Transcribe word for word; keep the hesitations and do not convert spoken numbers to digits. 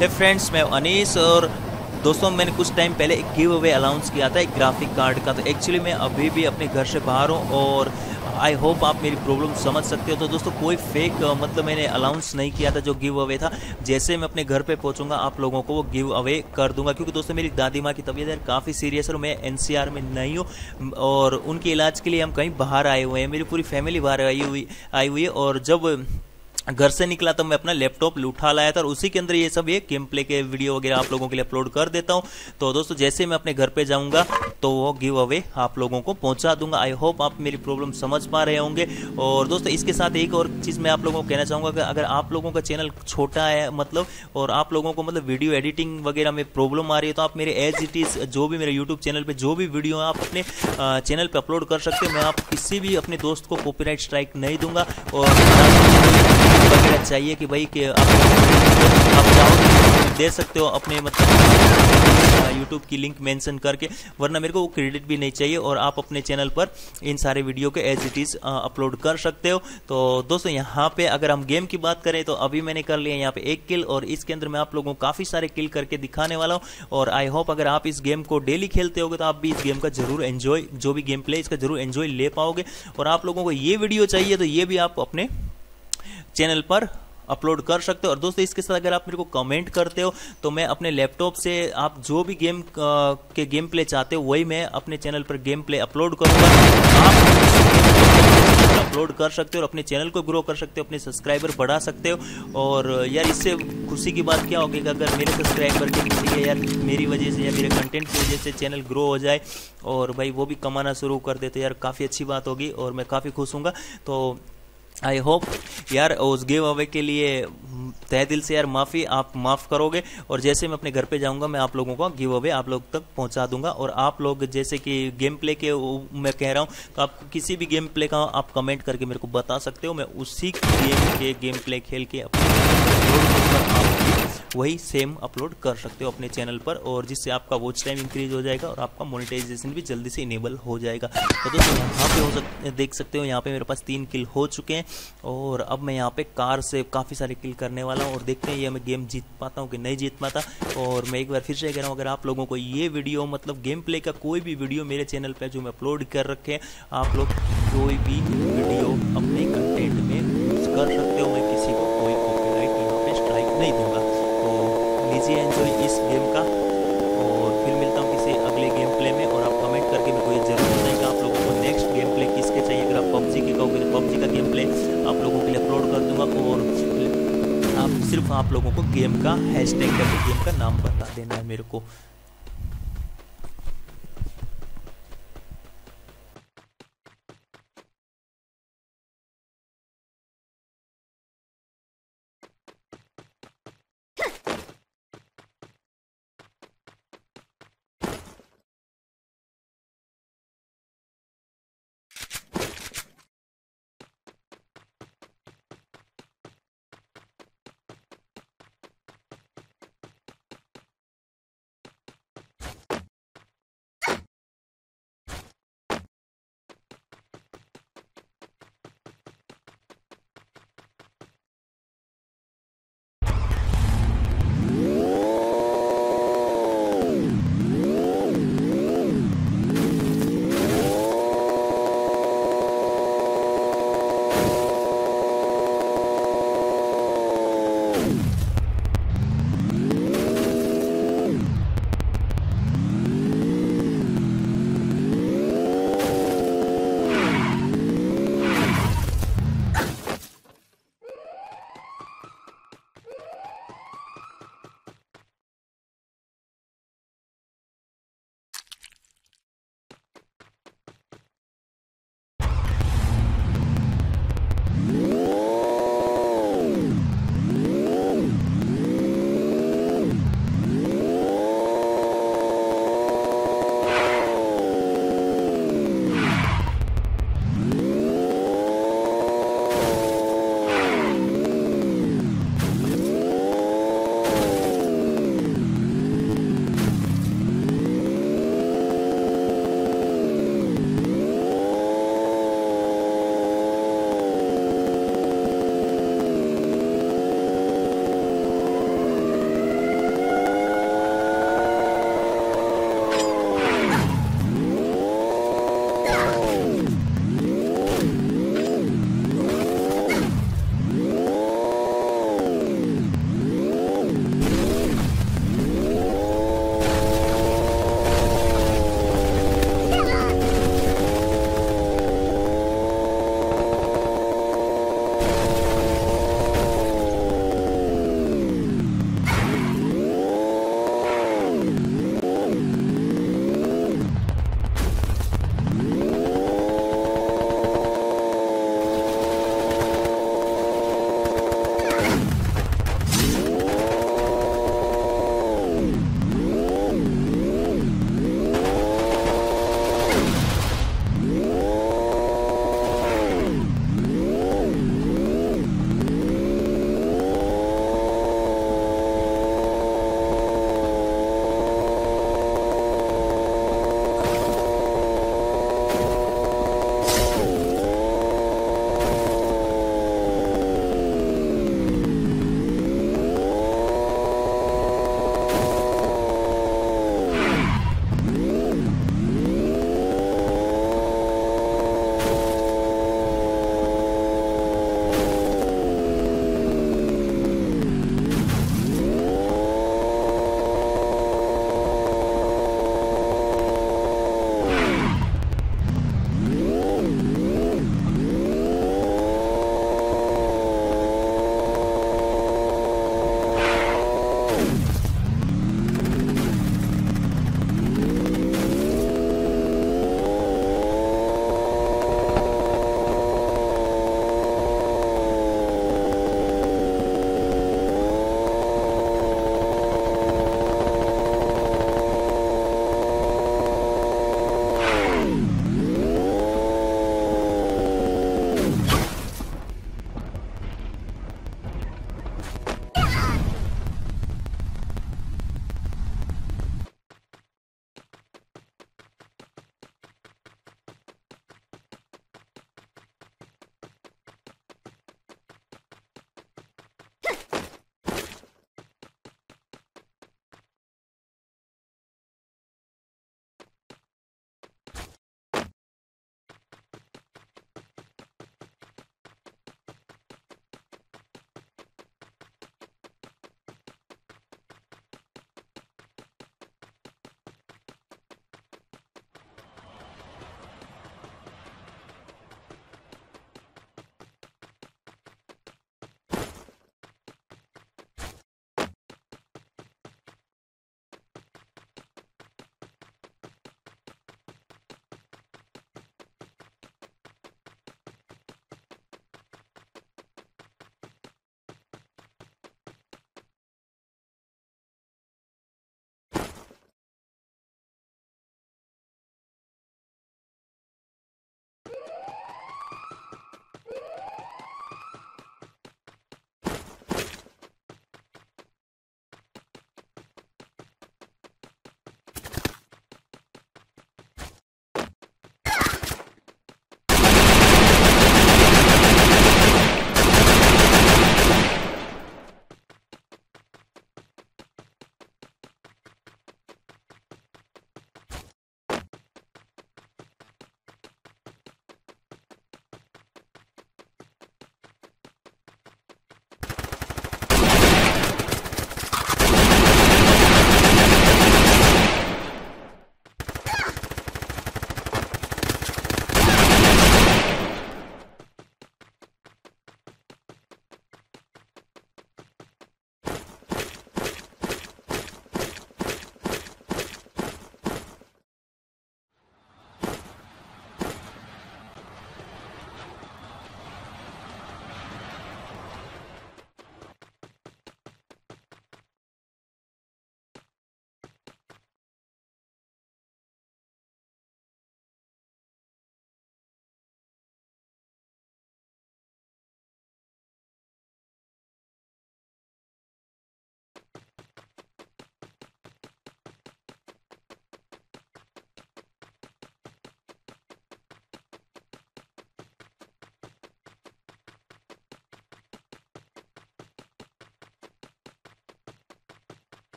हे friends, मैं अनीस। और दोस्तों, मैंने कुछ टाइम पहले एक गिव अवे अनाउंस किया था एक ग्राफिक कार्ड का। तो एक्चुअली मैं अभी भी अपने घर से बाहर हूँ और आई होप आप मेरी प्रॉब्लम समझ सकते हो। तो दोस्तों, कोई फेक मतलब मैंने अनाउंस नहीं किया था जो गिव अवे था। जैसे मैं अपने घर पे पहुंचूंगा आप लोगों को वो गिव अवे कर दूंगा, क्योंकि दोस्तों मेरी दादी माँ की तबीयत यार काफ़ी सीरियस है और मैं एनसीआर में नहीं हूँ और उनके इलाज के लिए हम कहीं बाहर आए हुए हैं। मेरी पूरी फैमिली बाहर आई हुई आई हुई है और जब घर से निकला तो मैं अपना लैपटॉप उठा लाया था और उसी के अंदर ये सब ये गेम प्ले के वीडियो वगैरह आप लोगों के लिए अपलोड कर देता हूं। तो दोस्तों, जैसे मैं अपने घर पे जाऊंगा तो वो गिव अवे आप लोगों को पहुंचा दूंगा। आई होप आप मेरी प्रॉब्लम समझ पा रहे होंगे। और दोस्तों, इसके साथ एक और चीज़ मैं आप लोगों को कहना चाहूँगा कि अगर आप लोगों का चैनल छोटा है मतलब और आप लोगों को मतलब वीडियो एडिटिंग वगैरह में प्रॉब्लम आ रही है तो आप मेरे एज इट इज़ जो भी मेरे यूट्यूब चैनल पर जो भी वीडियो है आप अपने चैनल पर अपलोड कर सकते हो। मैं आप किसी भी अपने दोस्त को कॉपीराइट स्ट्राइक नहीं दूंगा। और वगैरह चाहिए कि भाई कि आप, आप चाहो दे सकते हो अपने मतलब यूट्यूब की लिंक मेंशन करके, वरना मेरे को वो क्रेडिट भी नहीं चाहिए और आप अपने चैनल पर इन सारे वीडियो के एज इट इज अपलोड कर सकते हो। तो दोस्तों, यहाँ पे अगर हम गेम की बात करें तो अभी मैंने कर लिया यहाँ पे एक किल और इसके अंदर मैं आप लोगों को काफ़ी सारे किल करके दिखाने वाला हूँ। और आई होप अगर आप इस गेम को डेली खेलते होगे तो आप भी इस गेम का जरूर एंजॉय, जो भी गेम प्ले इसका जरूर एंजॉय ले पाओगे। और आप लोगों को ये वीडियो चाहिए तो ये भी आप अपने चैनल पर अपलोड कर सकते हो। और दोस्तों, इसके साथ अगर आप मेरे को कमेंट करते हो तो मैं अपने लैपटॉप से आप जो भी गेम के गेम प्ले चाहते हो वही मैं अपने चैनल पर गेम प्ले अपलोड करूंगा। आप अपलोड कर सकते हो और अपने चैनल को ग्रो कर सकते हो, अपने सब्सक्राइबर बढ़ा सकते हो। और यार, इससे खुशी की बात क्या होगी कि अगर मेरे सब्सक्राइबर के किसी के यार मेरी वजह से या मेरे कंटेंट की वजह से चैनल ग्रो हो जाए और भाई वो भी कमाना शुरू कर दे तो यार काफ़ी अच्छी बात होगी और मैं काफ़ी खुश हूँगा। तो आई होप यार उस गिव अवे के लिए तहे दिल से यार माफ़ी आप माफ़ करोगे। और जैसे मैं अपने घर पे जाऊंगा मैं आप लोगों को गिव अवे आप लोग तक पहुंचा दूंगा। और आप लोग जैसे कि गेम प्ले के मैं कह रहा हूं तो आप किसी भी गेम प्ले का आप कमेंट करके मेरे को बता सकते हो। मैं उसी गेम के गेम प्ले खेल के अपने वही सेम अपलोड कर सकते हो अपने चैनल पर, और जिससे आपका वॉच टाइम इंक्रीज हो जाएगा और आपका मोनेटाइजेशन भी जल्दी से इनेबल हो जाएगा। तो दोस्तों, यहाँ पे हो सकते देख सकते हो यहाँ पे मेरे पास तीन किल हो चुके हैं और अब मैं यहाँ पे कार से काफ़ी सारे किल करने वाला हूँ और देखते हैं ये मैं गेम जीत पाता हूँ कि नहीं जीत पाता। और मैं एक बार फिर से कह रहा हूँ, अगर आप लोगों को ये वीडियो मतलब गेम प्ले का कोई भी वीडियो मेरे चैनल पर जो मैं अपलोड कर रखे हैं, आप लोग कोई भी वीडियो अपने कंटेंट में यूज कर सकते हो। मैं किसी को कोई कॉपीराइट यहाँ पे स्ट्राइक नहीं दूंगा। तो लीजिए एंजॉय इस गेम का और फिर मिलता हूँ किसी अगले गेम प्ले में। और आप कमेंट करके मेरे को ये जरूर बताएं कि आप लोगों को नेक्स्ट गेम प्ले किसके चाहिए। अगर आप पबजी की कहोगे तो पबजी का गेम प्ले आप लोगों के लिए अपलोड कर दूंगा। और आप सिर्फ आप लोगों को गेम का हैशटैग करके गेम का नाम बता देना है मेरे को।